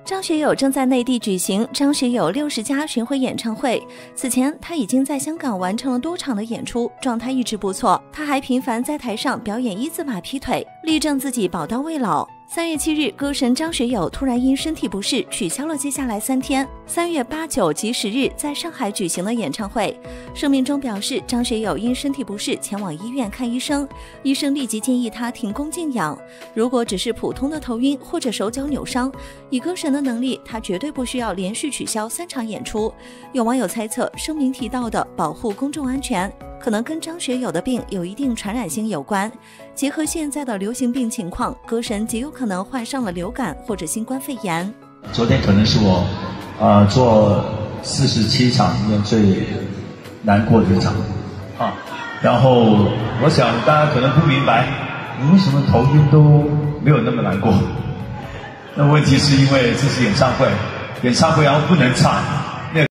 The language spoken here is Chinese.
张学友正在内地举行张学友60加巡回演唱会。此前，他已经在香港完成了多场的演出，状态一直不错。他还频繁在台上表演一字马劈腿，力证自己宝刀未老。3月7日，歌神张学友突然因身体不适取消了接下来3天3月8、9及10日在上海举行的演唱会。声明中表示，张学友因身体不适前往医院看医生，医生立即建议他停工静养。如果只是普通的头晕或者手脚扭伤，以歌神的能力，他绝对不需要连续取消3场演出。有网友猜测，声明提到的保护公众安全，可能跟张学友的病有一定传染性有关。结合现在的流行病情况，歌神极有可能患上了流感或者新冠肺炎。 昨天可能是我做47场里面最难过的一场然后我想大家可能不明白，你为什么头晕都没有那么难过？那问题是因为这是演唱会，然后不能唱。